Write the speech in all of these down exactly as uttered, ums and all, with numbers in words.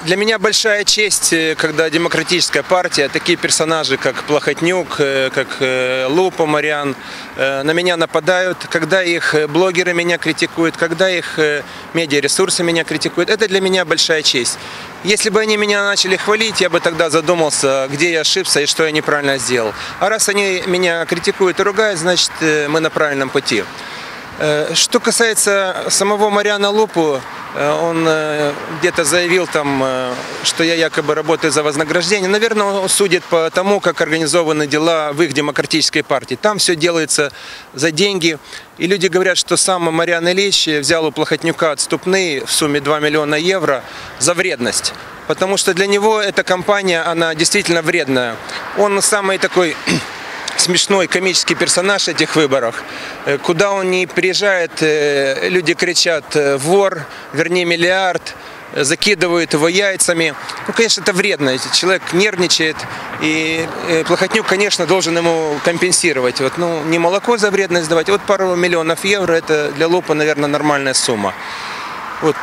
Для меня большая честь, когда демократическая партия, такие персонажи, как Плохотнюк, как Лупа Марьян, на меня нападают, когда их блогеры меня критикуют, когда их медиаресурсы меня критикуют. Это для меня большая честь. Если бы они меня начали хвалить, я бы тогда задумался, где я ошибся и что я неправильно сделал. А раз они меня критикуют и ругают, значит, мы на правильном пути. Что касается самого Марьяна Лупу, он где-то заявил там, что я якобы работаю за вознаграждение. Наверное, он судит по тому, как организованы дела в их демократической партии. Там все делается за деньги. И люди говорят, что сам Марьян Ильич взял у Плохотнюка отступные в сумме два миллиона евро за вредность. Потому что для него эта компания, она действительно вредная. Он самый такой смешной комический персонаж этих выборов. Куда он ни приезжает, люди кричат «вор», верни миллиард, закидывают его яйцами. Ну, конечно, это вредно. Человек нервничает, и Плохотнюк, конечно, должен ему компенсировать. Вот, ну, не молоко за вредность давать, вот пару миллионов евро, это для Лупа, наверное, нормальная сумма. Вот,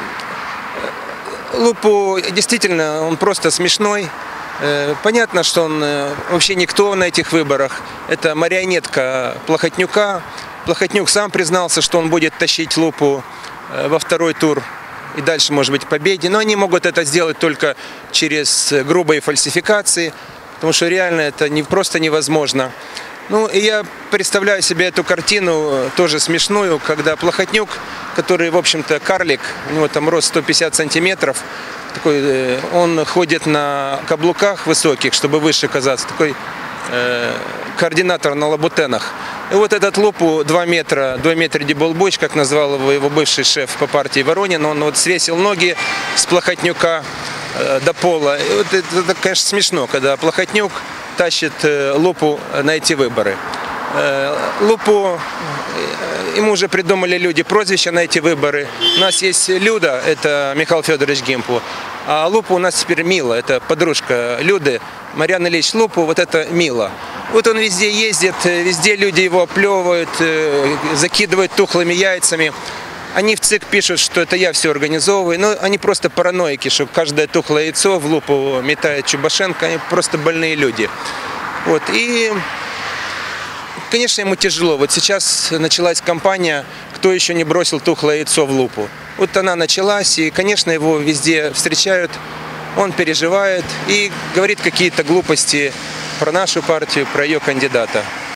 Лупу действительно, он просто смешной. Понятно, что он вообще никто на этих выборах. Это марионетка Плохотнюка. Плохотнюк сам признался, что он будет тащить Лупу во второй тур и дальше, может быть, к победе. Но они могут это сделать только через грубые фальсификации, потому что реально это не, просто невозможно. Ну, и я представляю себе эту картину тоже смешную, когда Плохотнюк, который, в общем-то, карлик, у него там рост сто пятьдесят сантиметров, такой, он ходит на каблуках высоких, чтобы выше казаться, такой э, координатор на лабутенах. И вот этот Лупу два метра, два метра деболбоч, как назвал его его бывший шеф по партии Воронин, он вот свесил ноги с Плохотнюка э, до пола. И вот это, это, конечно, смешно, когда Плохотнюк тащит э, Лупу на эти выборы. Э, Лупу, э, ему уже придумали люди прозвища на эти выборы. У нас есть Люда, это Михаил Федорович Гимпу, а Лупа у нас теперь Мила, это подружка Люды. Марьян Ильич Лупу, вот это Мила. Вот он везде ездит, везде люди его оплевывают, э, закидывают тухлыми яйцами. Они в ЦИК пишут, что это я все организовываю, но они просто параноики, что каждое тухлое яйцо в Лупу метает Чубашенко, они просто больные люди. Вот. И, конечно, ему тяжело. Вот сейчас началась кампания «Кто еще не бросил тухлое яйцо в Лупу?». Вот она началась, и, конечно, его везде встречают, он переживает и говорит какие-то глупости про нашу партию, про ее кандидата.